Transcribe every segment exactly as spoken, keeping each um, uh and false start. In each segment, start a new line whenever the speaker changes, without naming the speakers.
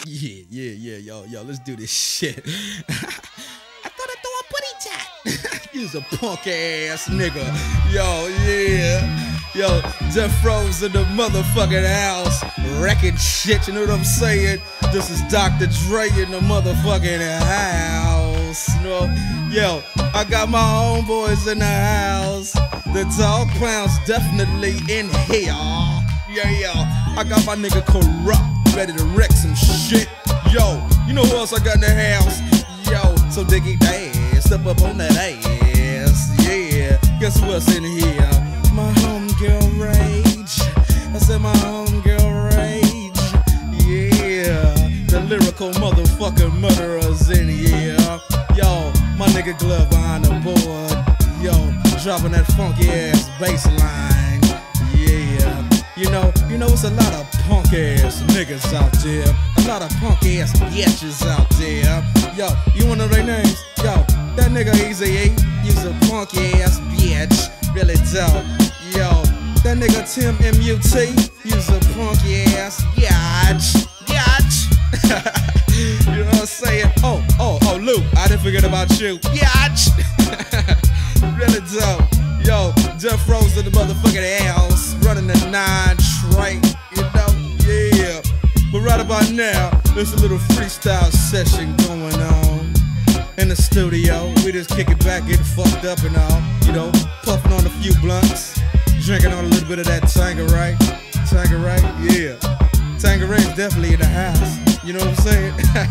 Yeah, yeah, yeah, yo, yo, let's do this shit. I thought I threw a putty tat. You's a punk ass nigga. Yo, yeah. Yo, Death Row's in the motherfucking house. Wrecking shit, you know what I'm saying? This is Doctor Dre in the motherfucking house. You know? Yo, I got my homeboys in the house. The dog clown's definitely in here. Yeah, yeah. I got my nigga Kurupt ready to wreck some shit. Yo, you know who else I got in the house? Yo, so diggy ass, step up on that ass. Yeah, guess who else in here? My homegirl Rage. I said my homegirl Rage. Yeah, the lyrical motherfucking murderers in here. Yo, my nigga Glove on the board. Yo, dropping that funky ass bass line. Yeah. You know, you know it's a lot of punk ass niggas out there. A lot of punk ass bitches out there. Yo, you wanna know their names? Yo, that nigga Easy E, he's a punk ass bitch. Really dope. Yo, that nigga Tim M U T, he's a punk ass bitch. Bitch. You know what I'm saying? Oh, oh, oh, Luke, I didn't forget about you. Bitch. Really dope. Yo, Death Row's in the motherfucking house, running the nine train, you know, yeah. But right about now, there's a little freestyle session going on in the studio. We just kick it back, getting fucked up and all, you know, puffing on a few blunts, drinking on a little bit of that Tanqueray, Tanqueray, yeah. Tanqueray's definitely in the house, you know what I'm saying?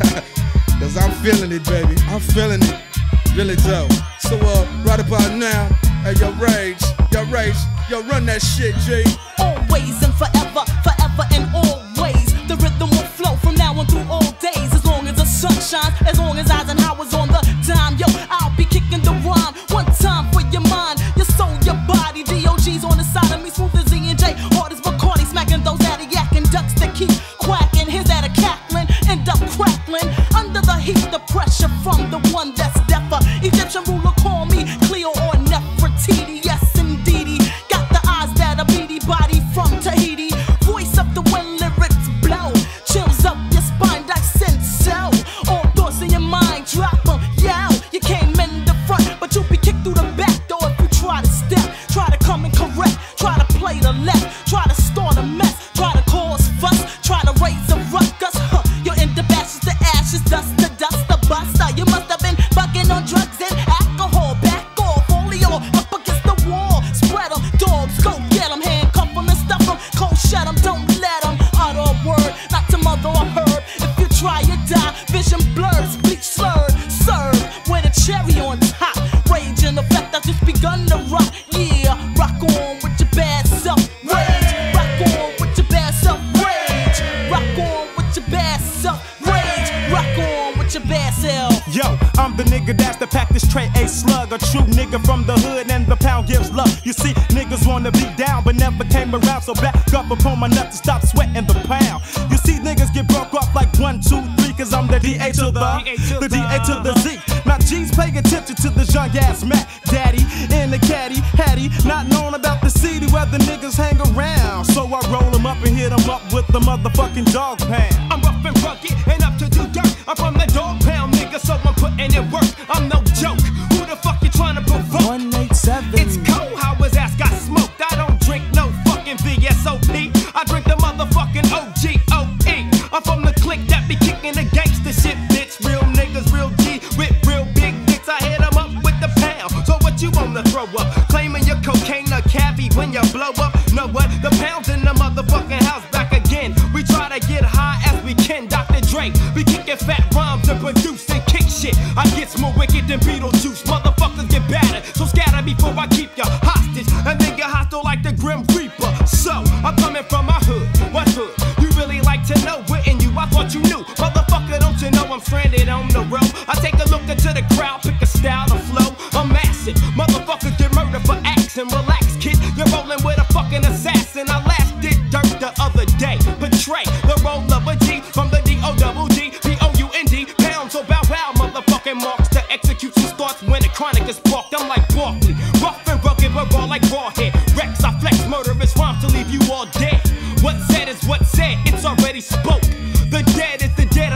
Cause I'm feeling it, baby, I'm feeling it, really dope. So uh, right about now, hey, yo, Rage, yo, Rage, yo, run that shit, G.
Always and forever, forever and always. The rhythm will flow from now on through all days. As long as the sun shines, as long as Eisenhower's on the dime. Yo, I'll be kicking the rhyme. One time for your mind, your soul, your body. D O G's on the side of me, smooth as Z and J. Hard as Bacardi, smacking those Adiac and ducks that keep quacking. Here's that a cackling, end up crackling. Under the heat, the pressure from the one that's deafer. Egyptian ruler call me Cleo or Nefertiti. Yes, indeedy. Got the eyes that are beady, body from Tahiti. Voice up the when lyrics blow. Chills up your spine, that's so. All thoughts in your mind, drop them, yeah. You came in the front, but you'll be kicked through the back door if you try to step. Try to come and correct, try to play the left, try to start a mess, try to cause fuss, try to raise a ruckus. Huh. You're in the ashes, the ashes, dust, the dust, the buster. You must have been bugging on drugs and alcohol. Back off, only on up against the wall. Spread them, dogs, go get them, handcuff them and stuff them, cold shut them, don't let them utter a word, not to mother or herb. If you try, you die, vision blurs, bleach slurred, serve with a cherry on top. Rage in effect, I just begun to rock. Yeah, rock on with your bad self, rage. Rock on with your bad self, rage. Rock on with your bad self, rage. Rock on with your bad self.
Yo, I'm the nigga that's to pack this tray a slug. A true nigga from the hood and the pound gives love. You see, niggas wanna be down but never came around. So back up upon my nut to stop sweating the pound. You see, niggas get broke off like one, two, three. Cause I'm the D A to the, the D A to the Z. Now G's paying attention to this young ass Mac Daddy in the caddy, hattie, not knowing about the city where the niggas hang around. So I roll them up and hit them up with the motherfucking dog pound.
I'm rough and rugged and up to do dirt. I'm from the dog pound, nigga, so I'm putting in work. I'm no joke. Who the fuck you trying to provoke?
one eight seven.
It's cold how his ass got smoked. I don't drink no fucking V S O P. I drink the motherfucking O G O E. I'm from the clique that be kicking the gangster shit, bitch. Real niggas, real G with real big dicks. I hit them up with the pound. So what you wanna throw up? Claiming your cocaine a cabbie when you blow up? Know what? The pound's in the motherfucking house back again. We try to get high as we can, Doctor Dre. We kicking fat rhymes and produce and kick shit. I get more wicked than Beetlejuice. Motherfuckers get battered, so scatter before I keep you hostage. A nigga hostile like the Grim Reaper. So I'm coming from my hood. What hood? You really like to know? Wouldn't you? I thought you knew. Motherfucker, don't you know I'm stranded on the road? I take a look into the crowd, pick a style to flow. I'm massive. Motherfuckers get murdered for acts and relax, kid. You're rolling with a fucking assassin. I last did dirt the other day. Portray the role of a G from the D O double G P O U N D. Pound so bow wow, motherfucking marks to execution starts when the chronic is sparked. I'm like Barkley, rough and rugged, but raw like Rawhead. Rex, I flex murderous rhymes to leave you all dead. What's said is what's said, it's already spoke. The dead is the dead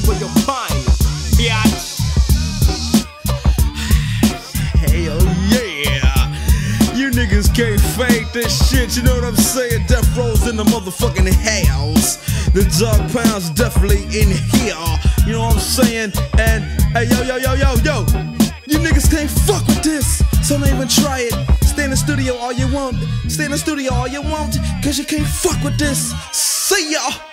where you'll find me, biatch.
Hell yeah. You niggas can't fake this shit, you know what I'm saying? Death Row's in the motherfucking house. The dog pound's definitely in here, you know what I'm saying? And hey, yo, yo, yo, yo, yo, you niggas can't fuck with this, so don't even try it. Stay in the studio all you want, stay in the studio all you want, cause you can't fuck with this. See ya.